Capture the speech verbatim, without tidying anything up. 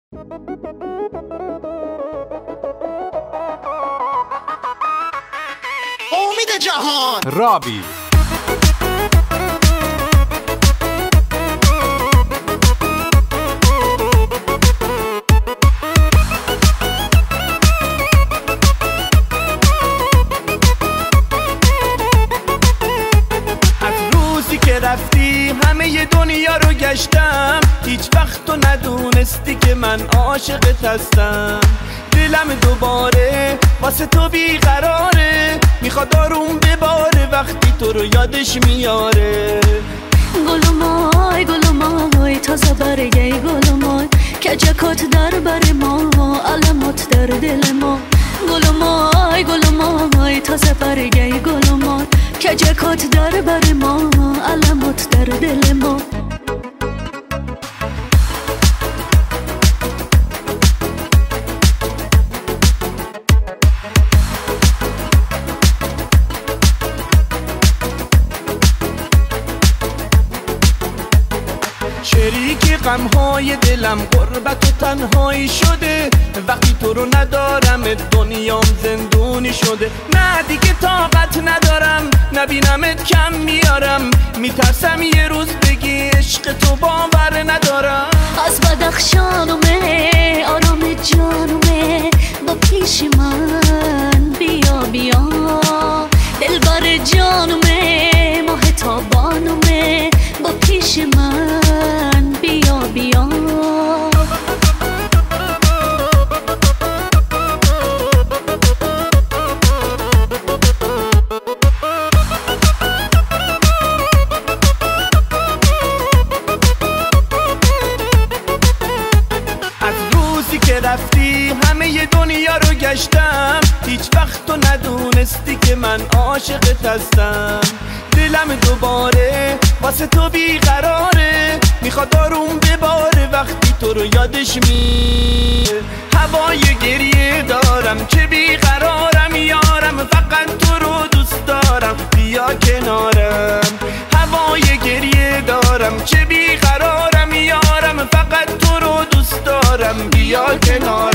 امید جهان رابی که رفتی همه ی دنیا رو گشتم، هیچ وقت تو ندونستی که من عاشقت هستم. دلم دوباره واسه تو بیقراره، میخواد آروم بباره وقتی تو رو یادش میاره. گل مای گل مای تازه برگی گل مای که جکات در بر ما علمات در دل ما. گل مای گل مای تازه برگی گل مای که جکات در بر ما علمات در دل ما. شریک غمهای دلم غربت و تنهایی شده، وقتی تو رو ندارم دنیام زندونی شده. نه دیگه طاقت ندارم نبینمت کم میارم، میترسم یه روز بگی عشق تو باور ندارم. از بدخشانومه آرام جانومه با پیش من بیا بیا. دلبر جانومه ماه تابانومه با پیش من بیا بیا. که رفتی همه ی دنیا رو گشتم، هیچ وقت تو ندونستی که من عاشقت هستم. دلم دوباره واسه تو بیقراره، میخواد آروم بباره وقتی تو رو یادش میاره. هوای گریه دارم که بیقرارم یارم، فقط تو رو دوست دارم بیا کنارم. هوای گریه دارم که بیقرارم یارم، فقط تو رو دوست دارم بیا کنارم.